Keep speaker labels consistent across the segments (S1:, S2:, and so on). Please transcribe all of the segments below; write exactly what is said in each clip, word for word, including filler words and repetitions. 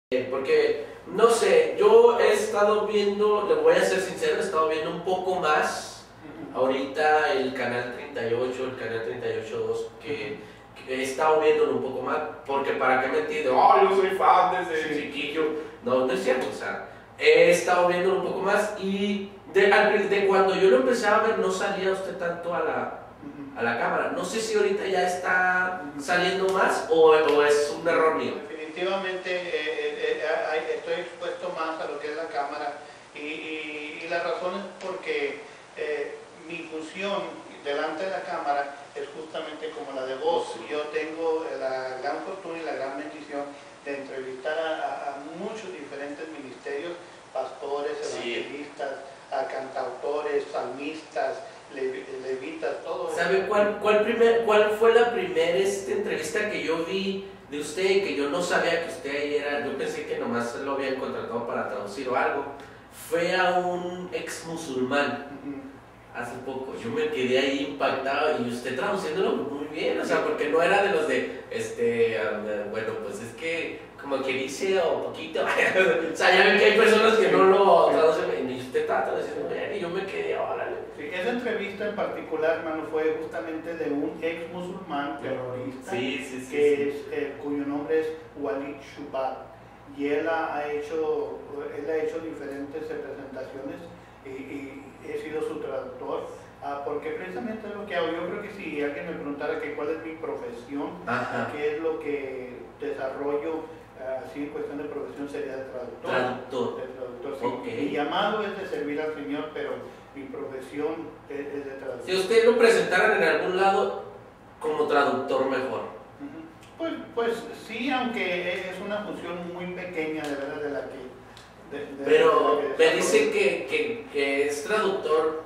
S1: Porque, no sé, yo he estado viendo, le voy a ser sincero, he estado viendo un poco más ahorita el canal treinta y ocho, el canal treinta y ocho dos, que, que he estado viéndolo un poco más, porque para qué mentir, oh, yo soy fan desde sí. chiquillo, no, no es cierto, o sea, he estado viéndolo un poco más y de, de cuando yo lo empecé a ver no salía usted tanto a la, a la cámara, no sé si ahorita ya está saliendo más o, o es un error mío.
S2: Definitivamente eh, eh, estoy expuesto más a lo que es la cámara y, y, y la razón es porque eh, mi función delante de la cámara es justamente como la de voz. Yo tengo la gran fortuna y la gran bendición de entrevistar a, a muchos diferentes ministerios, pastores, evangelistas, sí. a cantautores, salmistas, levitas, todo.
S1: ¿Sabe cuál, cuál, primer, cuál fue la primera este, entrevista que yo vi de usted y que yo no sabía que usted era? Yo pensé que nomás lo habían contratado para traducir o algo. Fue a un ex musulmán uh-huh. hace poco. Yo me quedé ahí impactado y usted traduciéndolo muy bien, o sea, porque no era de los de, este, um, bueno, pues es que como que dice o poquito, o sea, ya ven que hay personas que no lo traducen y usted está traduciendo bien y yo me quedé, órale.
S2: Sí, esa entrevista en particular, hermano, fue justamente de un ex musulmán terrorista
S1: sí, sí, sí,
S2: que
S1: sí.
S2: Es, eh, cuyo nombre es Walid Shoebat, y él ha hecho, él ha hecho diferentes presentaciones y, y he sido su traductor, ah, porque precisamente es lo que hago. Yo creo que si alguien me preguntara que cuál es mi profesión, Ajá. qué es lo que desarrollo, así en cuestión de profesión, sería de traductor.
S1: Traductor.
S2: De traductor sí.
S1: Okay.
S2: Mi llamado es de servir al Señor, pero mi profesión es, es de traductor.
S1: Si usted lo presentaran en algún lado como traductor mejor.
S2: Uh-huh. Pues, pues sí, aunque es una función muy pequeña de verdad de la que... De, de
S1: pero
S2: de la que
S1: me dice que, que, que es traductor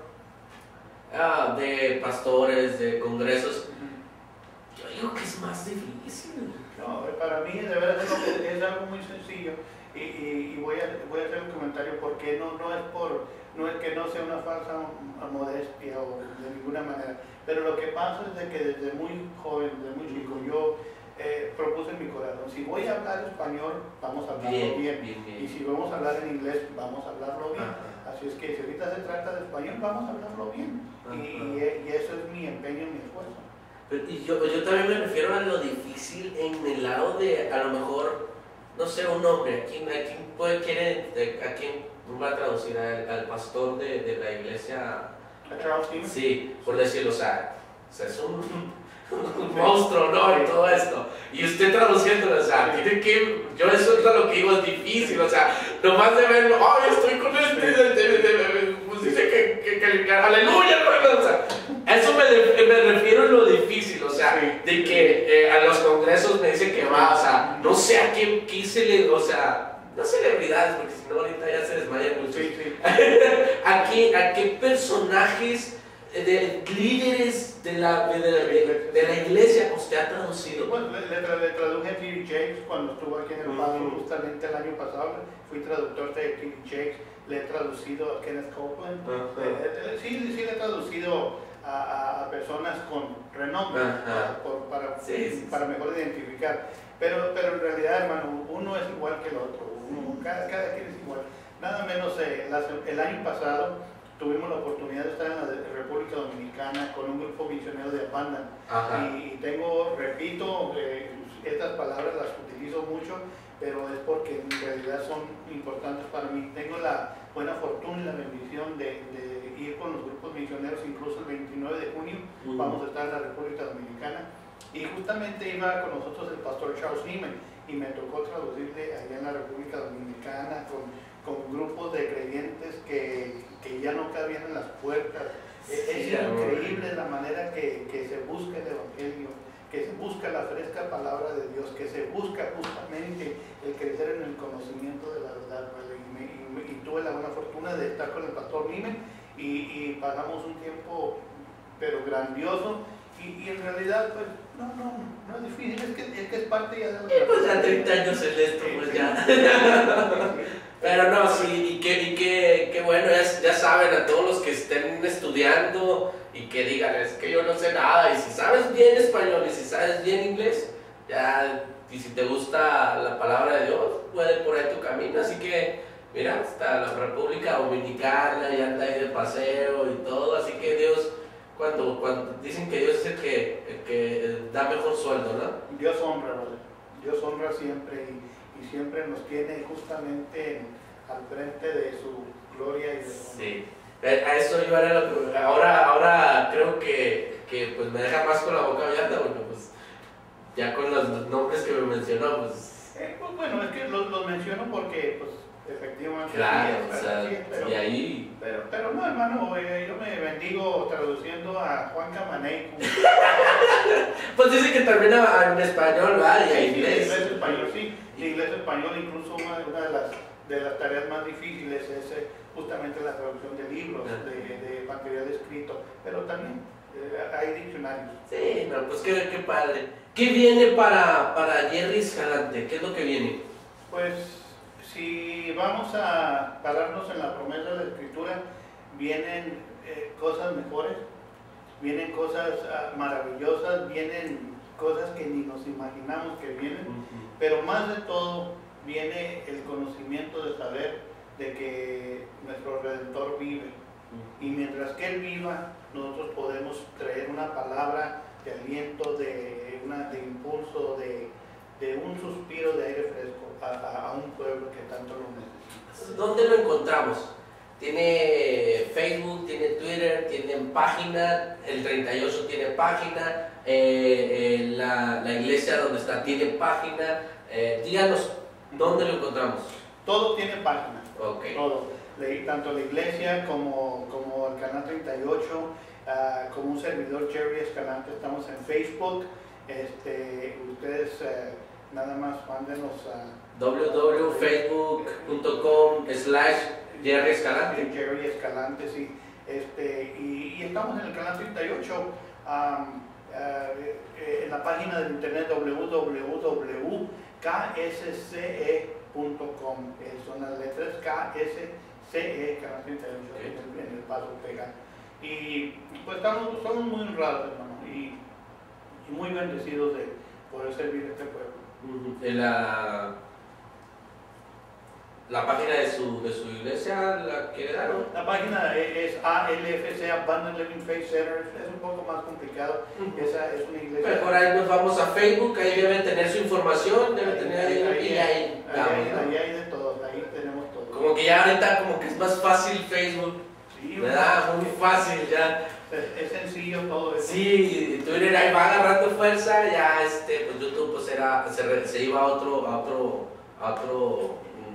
S1: ah, de pastores, de congresos. Uh-huh. Yo digo que es más difícil.
S2: No, para mí de verdad es, lo que, es algo muy sencillo y, y, y voy, a, voy a hacer un comentario porque no, no es por no es que no sea una falsa modestia o de ninguna manera, pero lo que pasa es de que desde muy joven, desde muy chico, yo eh, propuse en mi corazón, si voy a hablar español, vamos a hablarlo bien, bien, bien, bien. Y si vamos a hablar en inglés, vamos a hablarlo bien. Ajá. Así es que si ahorita se trata de español, vamos a hablarlo bien. Y, y, y eso es mi empeño y mi esfuerzo.
S1: Pero, y yo, yo también me refiero a lo difícil en el lado de, a lo mejor, no sé, un hombre, ¿a quién, a quién puede, quiere, a quién va a traducir? Al, al pastor de, de la iglesia.
S2: ¿A Charles Stevens?
S1: Sí, por decirlo, o sea, o sea es un, un monstruo, ¿no? Y todo esto. Y usted traduciéndolo, o sea, tiene que, yo eso es lo que digo, es difícil, o sea, nomás de verlo, ¡ay, oh, estoy con este! De, de, de, de, pues dice que, que, que, que ¡aleluya! O sea, eso me, me refiero a lo difícil, o sea, de que eh, a los congresos me dice que va, o sea, no sé a quién quise, le, o sea, no celebridades, porque si no ahorita ya se desmayan mucho. Sí, sí. ¿A, qué, ¿A qué personajes, de líderes de la, de, la, de, de la iglesia usted ha traducido?
S2: Bueno, le, le, le traduje a T D Jakes cuando estuvo aquí en El Paso, uh-huh. justamente el año pasado, fui traductor de T D Jakes, le he traducido a Kenneth Copeland, uh-huh. eh, sí, sí le he traducido a, a personas con renombre, uh-huh. por, para, sí, sí, para sí. mejor identificar, pero, pero en realidad, hermano, uno es igual que el otro, uno, cada, cada quien es igual. Nada menos eh, las, el año pasado tuvimos la oportunidad de estar en la República Dominicana con un grupo misionero de Abandon, y, y tengo, repito, eh, estas palabras las utilizo mucho, pero es porque en realidad son importantes para mí. Tengo la buena fortuna y la bendición de, de ir con los grupos misioneros, incluso el veintinueve de junio uh-huh. vamos a estar en la República Dominicana, y justamente iba con nosotros el pastor Charles Neiman, y me tocó traducirle allá en la República Dominicana con, con grupos de creyentes que, que ya no cabían en las puertas. Sí, es increíble la manera que, que se busca el Evangelio, que se busca la fresca palabra de Dios, que se busca justamente el crecer en el conocimiento de la verdad. Y, me, y, me, y tuve la buena fortuna de estar con el pastor Neiman y, y pasamos un tiempo pero grandioso, y, y en realidad pues no, no, no es difícil, es que es, que es parte ya de la...
S1: Y pues ya treinta años en esto, pues ya. Pero no, sí, y que, y que, que bueno, ya, ya saben, a todos los que estén estudiando y que digan, es que yo no sé nada, y si sabes bien español y si sabes bien inglés, ya, y si te gusta la palabra de Dios, puede por ahí camino, así que, mira, hasta la República Dominicana, ya anda ahí de paseo y todo, así que Dios, cuando, cuando dicen que Dios es el que, el que da mejor sueldo, ¿no?
S2: Dios honra, ¿verdad? Dios honra siempre y, y siempre nos tiene justamente en, al frente de su gloria y de su honra.
S1: Sí, a eso yo era lo que, ahora, ahora creo que, que pues me deja más con la boca abierta, porque pues ya con los, los nombres que me mencionó, pues...
S2: Eh, pues bueno, es que los lo menciono porque pues efectivamente...
S1: Claro,
S2: sí,
S1: o sea,
S2: sí, pero,
S1: y ahí...
S2: Pero, pero no, hermano, eh, yo me bendigo traduciendo a Juan Camaney.
S1: Pues dice que también a- en español, ¿verdad? Y a
S2: Sí,
S1: inglés.
S2: sí, inglés español, sí. De inglés español, incluso una, una de, las, de las tareas más difíciles es eh, justamente la traducción de libros, de, de material escrito, pero también eh, hay diccionarios.
S1: Sí, no, pues qué, qué padre. ¿Qué viene para, para Jerry Escalante? ¿Qué es lo que viene?
S2: Pues si vamos a pararnos en la promesa de la Escritura, vienen eh, cosas mejores, vienen cosas uh, maravillosas, vienen cosas que ni nos imaginamos que vienen, uh-huh. Pero más de todo viene el conocimiento de saber de que nuestro Redentor vive, uh-huh. Y mientras que Él viva, nosotros podemos traer una palabra de aliento, de, una, de impulso, de, de un suspiro de aire fresco a, a, a un pueblo que tanto lo necesita.
S1: ¿Dónde lo encontramos? Tiene Facebook, tiene Twitter, tiene página, el treinta y ocho tiene página, eh, eh, la, la iglesia donde está tiene página. Eh, díganos, ¿dónde lo encontramos?
S2: Todo tiene página,
S1: okay.
S2: Todo. Tanto la iglesia como, como el canal treinta y ocho, uh, como un servidor Jerry Escalante, estamos en Facebook. Este, ustedes uh, nada más mándenos a
S1: w w w punto facebook punto com slash Jerry Escalante.
S2: Jerry Escalante, sí. Este, y, y estamos en el canal treinta y ocho, um, uh, en la página de internet w w w punto k s c e punto com. Eh, son las letras K S C E, canal treinta y ocho, okay. en, el, en el Paso, Texas. Y pues estamos, estamos muy honrados, hermano, y, y muy bendecidos de poder servir a este pueblo.
S1: Uh-huh. En la... La página de su, de su iglesia, ¿la quiere dar? ¿No?
S2: La página es A L F C, Abundant Living Faith Center, es un poco más complicado. Uh-huh. Esa es una iglesia.
S1: Mejor ahí nos vamos a Facebook, ahí deben tener su información, deben tener ahí, ahí, ahí, ahí,
S2: ahí, ahí hay de todo, ahí tenemos todo.
S1: Como que ya ahorita como que es más fácil Facebook, sí, ¿verdad? Muy fácil ya.
S2: Es, es sencillo todo eso.
S1: Sí, Twitter ahí va agarrando fuerza, ya este, pues YouTube pues era, se, se iba a otro, a otro, a otro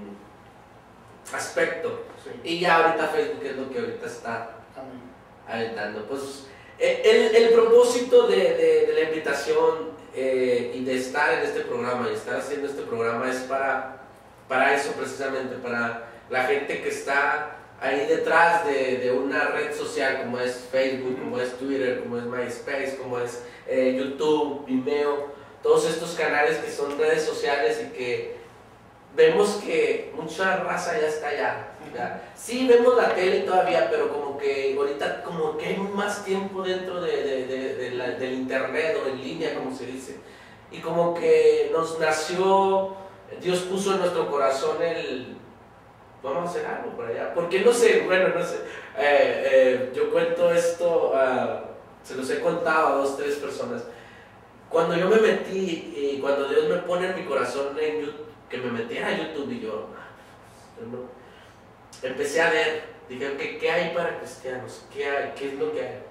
S1: aspecto, sí. Y ya ahorita Facebook es lo que ahorita está aventando. Pues el, el propósito de, de, de la invitación eh, y de estar en este programa y estar haciendo este programa es para, para eso precisamente, para la gente que está ahí detrás de, de una red social como es Facebook, como es Twitter, como es MySpace, como es eh, YouTube, Vimeo, todos estos canales que son redes sociales y que vemos que mucha raza ya está allá. ¿Ya? Sí, vemos la tele todavía, pero como que ahorita como que hay más tiempo dentro de, de, de, de la, del internet o en línea, como se dice. Y como que nos nació, Dios puso en nuestro corazón el... Vamos a hacer algo por allá. Porque no sé, bueno, no sé. Eh, eh, yo cuento esto, uh, se los he contado a dos, tres personas. Cuando yo me metí y cuando Dios me pone en mi corazón en YouTube, que me metiera a YouTube y yo, no, empecé a ver, dije, ¿qué, ¿qué hay para cristianos? ¿Qué hay? ¿Qué es lo que hay?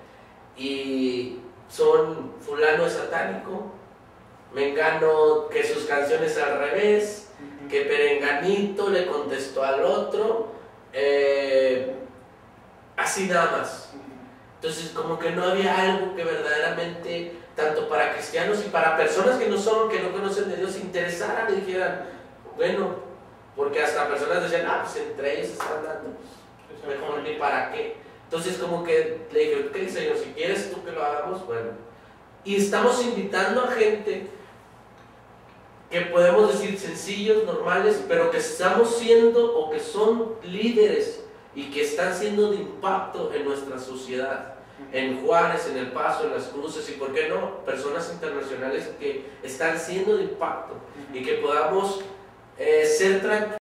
S1: Y son fulano es satánico, mengano que sus canciones al revés, uh-huh. Que perenganito le contestó al otro, eh, así nada más. Entonces como que no había algo que verdaderamente, tanto para cristianos y para personas que no son, que no conocen de Dios, interesaran y dijeran, bueno, porque hasta personas decían, ah, pues entre ellos están dando, pues, mejor ni para qué. Entonces como que le dije, ok, Señor, si quieres tú que lo hagamos, bueno. Y estamos invitando a gente que podemos decir sencillos, normales, pero que estamos siendo o que son líderes y que están siendo de impacto en nuestra sociedad. En Juárez, en El Paso, en Las Cruces y, ¿por qué no?, personas internacionales que están siendo de impacto y que podamos Eh, ser tranquilos.